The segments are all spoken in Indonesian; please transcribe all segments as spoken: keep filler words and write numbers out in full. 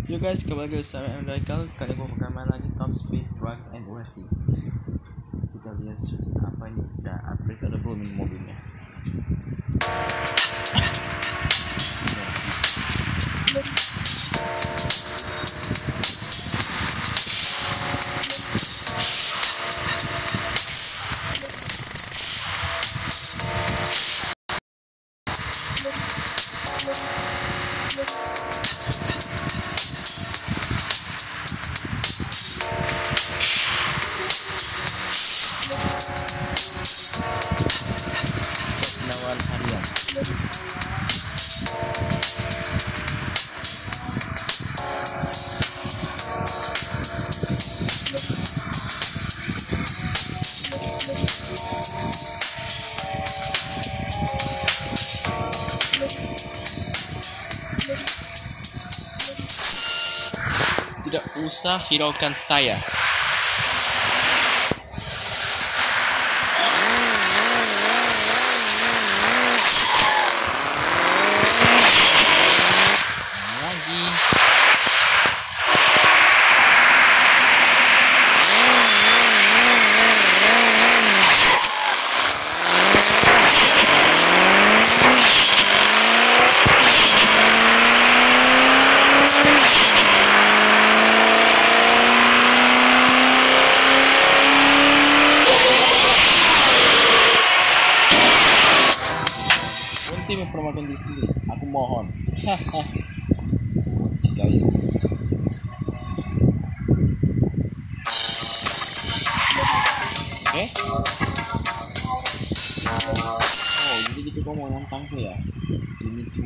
Yo guys, kembali lagi sama M Raikal. Kali ini gue main lagi Top Speed Drag and Racing. Kita lihat shooting apa ini. Udah upgrade atau belum ini mobilnya. Penawaran harian. Tidak usah hiraukan saya. Lagi. Berhenti mempermalukan diri sendiri. Aku mohon. Hahaha. Jika itu. Oke. Oh, jadi gitu kau mau nantangku ya? Ini tuh.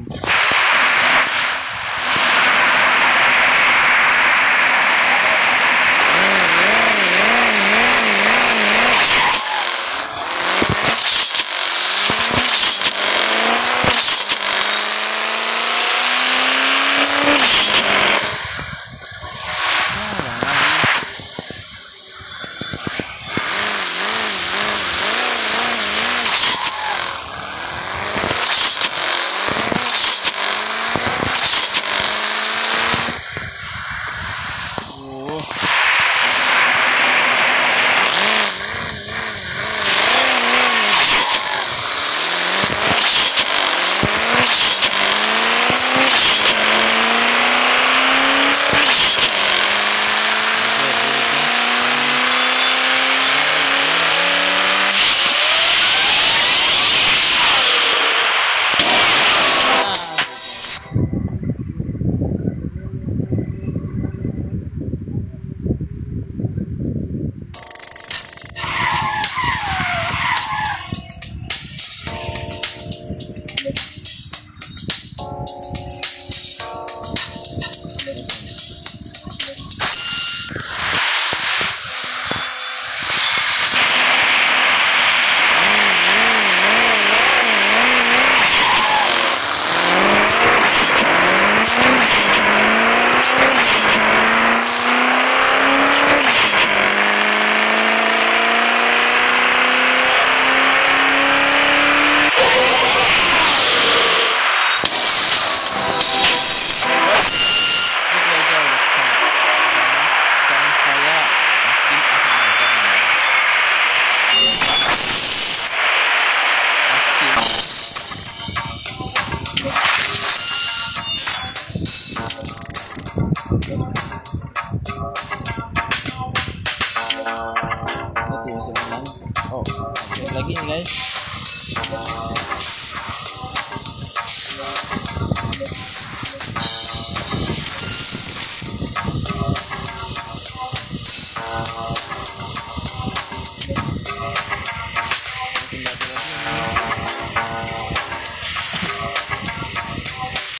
Oh, lagi nih guys.